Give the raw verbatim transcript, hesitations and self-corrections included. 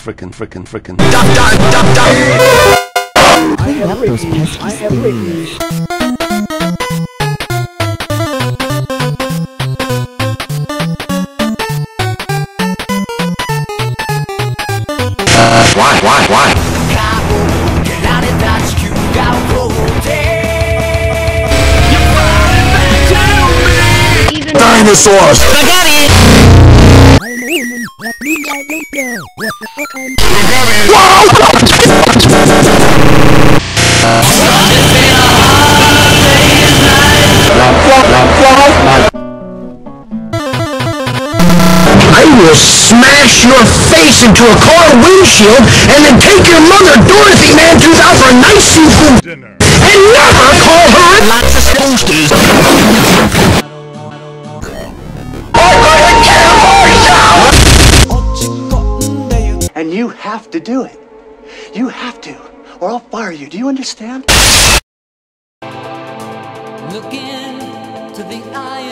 frickin', frickin', frickin'. Clean up those pesky stains. Why, why, why? Dinosaurs! Spaghetti! I will smash your face into a car windshield and then take your mother, Dorothy Mantooth, out for a nice seafood dinner and never call her lots of posters. And you have to do it. You have to, or I'll fire you. Do you understand? Look into the eye